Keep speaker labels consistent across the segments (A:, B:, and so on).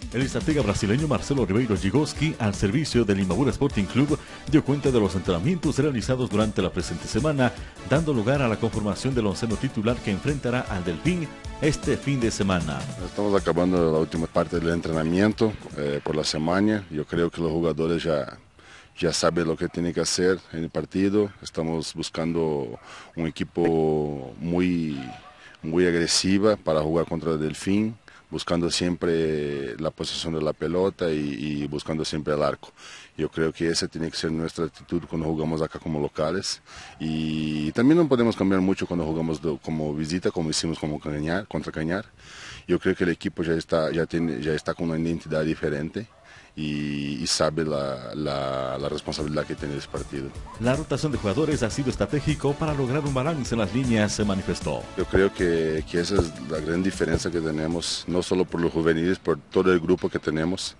A: El estratega brasileño Marcelo Ribeiro Gigoski, al servicio del Imbabura Sporting Club, dio cuenta de los entrenamientos realizados durante la presente semana, dando lugar a la conformación del onceno titular que enfrentará al Delfín este fin de semana.
B: Estamos acabando la última parte del entrenamiento por la semana. Yo creo que los jugadores ya saben lo que tienen que hacer en el partido. Estamos buscando un equipo muy agresiva para jugar contra el Delfín, buscando siempre la posesión de la pelota y buscando siempre el arco. Yo creo que esa tiene que ser nuestra actitud cuando jugamos acá como locales, y también no podemos cambiar mucho cuando jugamos como visita, como hicimos contra Cañar. Yo creo que el equipo ya está con una identidad diferente y sabe la responsabilidad que tiene ese partido.
A: La rotación de jugadores ha sido estratégico para lograr un balance en las líneas, se manifestó.
B: Yo creo que esa es la gran diferencia que tenemos, no solo por los juveniles, por todo el grupo que tenemos.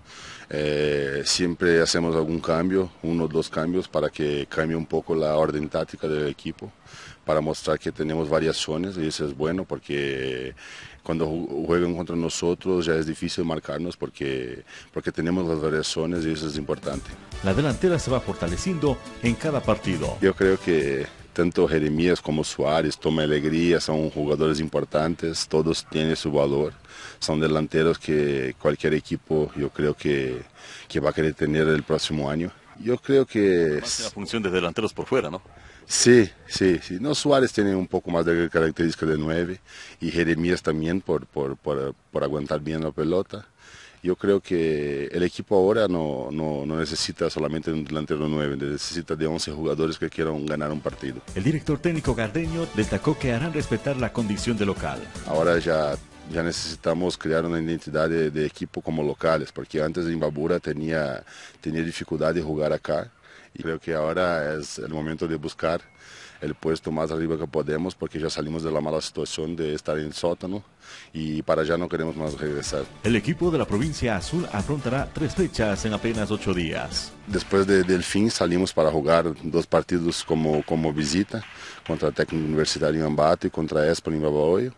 B: Siempre hacemos algún cambio, 1 o 2 cambios, para que cambie un poco la orden táctica del equipo, para mostrar que tenemos variaciones, y eso es bueno porque cuando juegan contra nosotros ya es difícil marcarnos porque tenemos las variaciones, y eso es importante.
A: La delantera se va fortaleciendo en cada partido.
B: Yo creo que tanto Jeremías como Suárez, Toma Alegría, son jugadores importantes, todos tienen su valor, son delanteros que cualquier equipo yo creo que va a querer tener el próximo año. Yo creo que...
C: Más la función de delanteros por fuera, ¿no?
B: Sí. No, Suárez tiene un poco más de características de 9, y Jeremías también por aguantar bien la pelota. Yo creo que el equipo ahora no necesita solamente un delantero 9, necesita de 11 jugadores que quieran ganar un partido.
A: El director técnico Gardeño destacó que harán respetar la condición de local.
B: Ahora ya necesitamos crear una identidad de equipo como locales, porque antes de Imbabura tenía dificultad de jugar acá, y creo que ahora es el momento de buscar el puesto más arriba que podemos, porque ya salimos de la mala situación de estar en sótano y para allá no queremos más regresar.
A: El equipo de la provincia azul afrontará 3 fechas en apenas 8 días.
B: Después de Delfín salimos para jugar 2 partidos como visita, contra Técnico Universitario en Ambato y contra Espa en Babahoyo.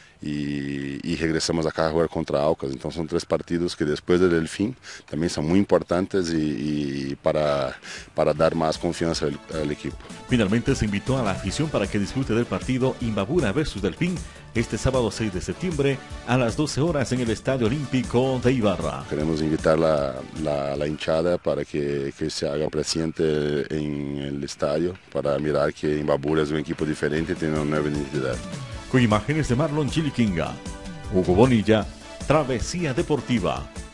B: Y regresamos acá a jugar contra Aucas. Entonces son 3 partidos que después del Delfín también son muy importantes y para dar más confianza al equipo.
A: Finalmente se invitó a la afición para que disfrute del partido Imbabura versus Delfín este sábado 6 de septiembre a las 12 horas en el Estadio Olímpico de Ibarra.
B: Queremos invitar la hinchada para que se haga presente en el estadio, para mirar que Imbabura es un equipo diferente y tiene una nueva identidad.
A: Con imágenes de Marlon Chiliquinga, Hugo Bonilla, Travesía Deportiva.